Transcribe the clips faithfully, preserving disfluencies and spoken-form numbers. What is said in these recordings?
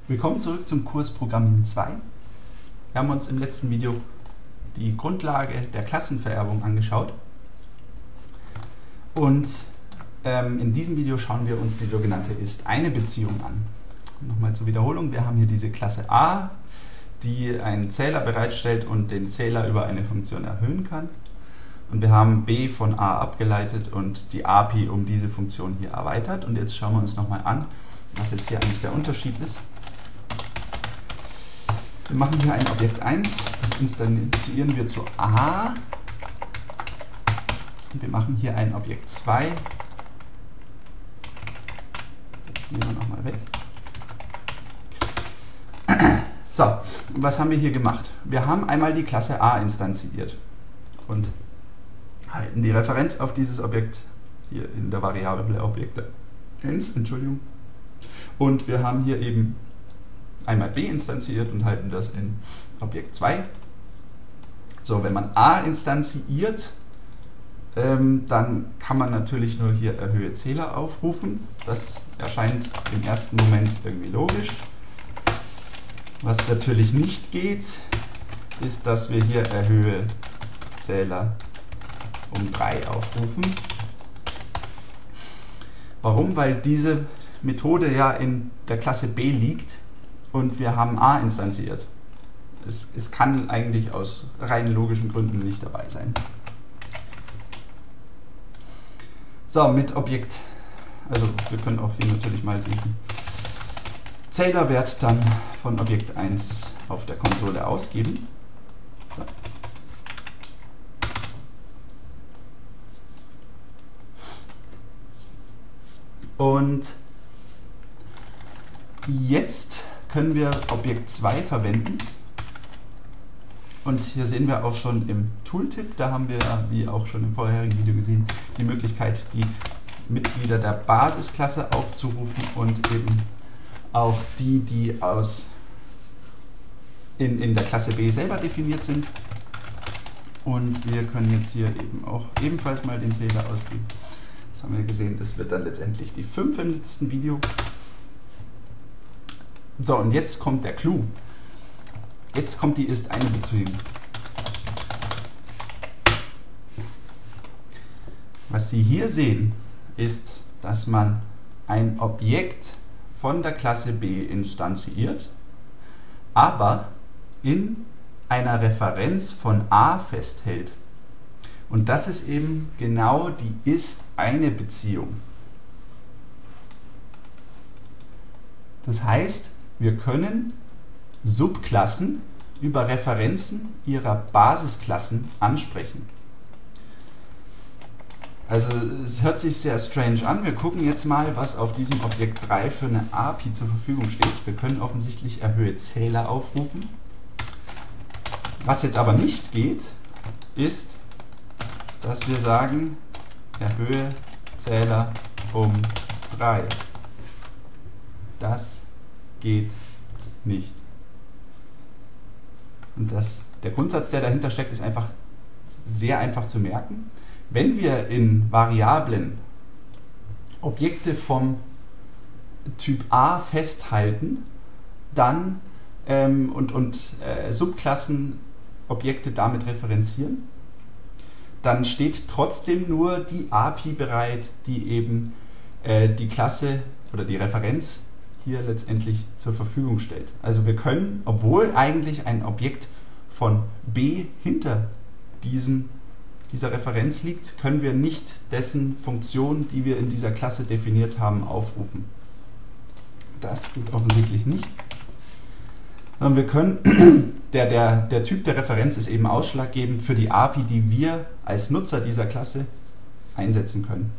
Willkommen zurück zum Kurs Programmieren zwei. Wir haben uns im letzten Video die Grundlage der Klassenvererbung angeschaut und ähm, in diesem Video schauen wir uns die sogenannte Ist-eine-Beziehung an. Nochmal zur Wiederholung, wir haben hier diese Klasse A, die einen Zähler bereitstellt und den Zähler über eine Funktion erhöhen kann. Und wir haben B von A abgeleitet und die A P I um diese Funktion hier erweitert. Und jetzt schauen wir uns nochmal an, was jetzt hier eigentlich der Unterschied ist. Wir machen hier ein Objekt eins, das instanzieren wir zu A. Und wir machen hier ein Objekt zwei. Das nehmen wir nochmal weg. So, was haben wir hier gemacht? Wir haben einmal die Klasse A instanziert und halten die Referenz auf dieses Objekt hier in der Variable Objekt eins, Entschuldigung. Und wir haben hier eben einmal B instanziert und halten das in Objekt zwei. So, wenn man A instanziert, ähm, dann kann man natürlich nur hier erhöhe Zähler aufrufen. Das erscheint im ersten Moment irgendwie logisch. Was natürlich nicht geht, ist, dass wir hier erhöhe Zähler um drei aufrufen. Warum? Weil diese Methode ja in der Klasse B liegt und wir haben A instanziert. Es, es kann eigentlich aus rein logischen Gründen nicht dabei sein. So, mit Objekt, also wir können auch hier natürlich mal den Zählerwert dann von Objekt eins auf der Konsole ausgeben. So. Und jetzt können wir Objekt zwei verwenden. Und hier sehen wir auch schon im Tooltip, da haben wir, wie auch schon im vorherigen Video gesehen, die Möglichkeit, die Mitglieder der Basisklasse aufzurufen und eben auch die, die aus in, in der Klasse B selber definiert sind. Und wir können jetzt hier eben auch ebenfalls mal den Zähler ausgeben. Das haben wir gesehen, das wird dann letztendlich die fünf im letzten Video. So, und jetzt kommt der Clou. Jetzt kommt die Ist-eine-Beziehung. Was Sie hier sehen, ist, dass man ein Objekt von der Klasse B instanziert, aber in einer Referenz von A festhält. Und das ist eben genau die Ist-eine-Beziehung. Das heißt, wir können Subklassen über Referenzen ihrer Basisklassen ansprechen. Also es hört sich sehr strange an. Wir gucken jetzt mal, was auf diesem Objekt drei für eine A P I zur Verfügung steht. Wir können offensichtlich erhöhe Zähler aufrufen. Was jetzt aber nicht geht, ist, dass wir sagen, erhöhe Zähler um drei. Das geht nicht. Und das, der Grundsatz, der dahinter steckt, ist einfach sehr einfach zu merken. Wenn wir in Variablen Objekte vom Typ A festhalten, dann ähm, und, und äh, Subklassenobjekte damit referenzieren, dann steht trotzdem nur die A P I bereit, die eben äh, die Klasse oder die Referenz hier letztendlich zur Verfügung stellt. Also wir können, obwohl eigentlich ein Objekt von B hinter diesem, dieser Referenz liegt, können wir nicht dessen Funktion, die wir in dieser Klasse definiert haben, aufrufen. Das geht offensichtlich nicht. Wir können, der, der, der Typ der Referenz ist eben ausschlaggebend für die A P I, die wir als Nutzer dieser Klasse einsetzen können.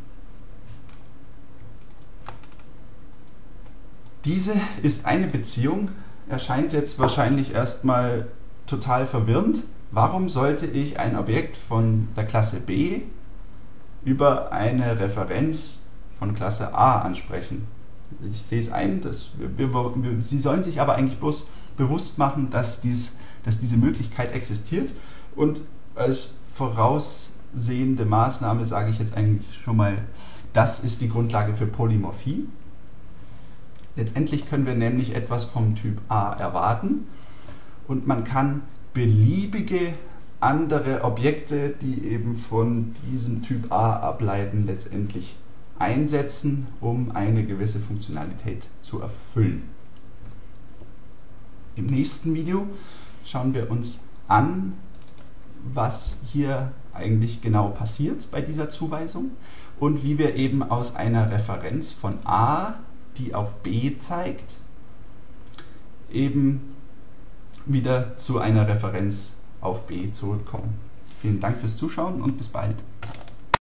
Diese Ist-eine-Beziehung erscheint jetzt wahrscheinlich erstmal total verwirrend. Warum sollte ich ein Objekt von der Klasse B über eine Referenz von Klasse A ansprechen? Ich sehe es ein, dass wir, wir, Sie sollen sich aber eigentlich bloß bewusst machen, dass, dies, dass diese Möglichkeit existiert. Und als voraussehende Maßnahme sage ich jetzt eigentlich schon mal, das ist die Grundlage für Polymorphie. Letztendlich können wir nämlich etwas vom Typ A erwarten und man kann beliebige andere Objekte, die eben von diesem Typ A ableiten, letztendlich einsetzen, um eine gewisse Funktionalität zu erfüllen. Im nächsten Video schauen wir uns an, was hier eigentlich genau passiert bei dieser Zuweisung und wie wir eben aus einer Referenz von A, die auf B zeigt, eben wieder zu einer Referenz auf B zurückkommen. Vielen Dank fürs Zuschauen und bis bald.